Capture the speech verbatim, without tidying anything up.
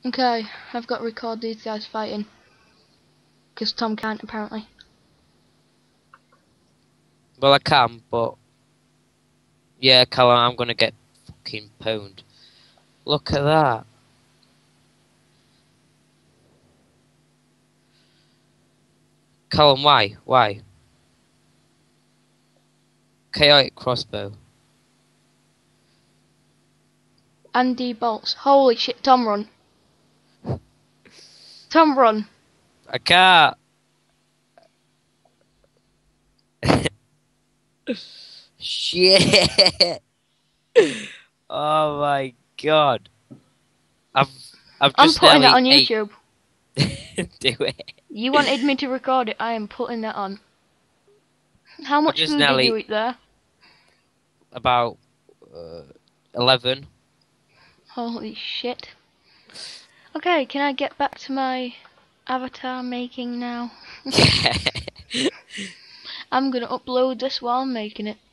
Okay, I've got to record these guys fighting. Because Tom can't, apparently. Well, I can, but yeah, Callum, I'm gonna get fucking pwned. Look at that. Callum, why? Why? Chaotic crossbow. Andy bolts. Holy shit, Tom run. Tom run. I can't. Shit. Oh my god. I've I've I'm just putting that nearly on ate. YouTube. Do it. You wanted me to record it, I am putting that on. How much just food did nearly- you eat there? About uh, eleven. Holy shit. Okay, can I get back to my avatar making now? I'm gonna upload this while I'm making it.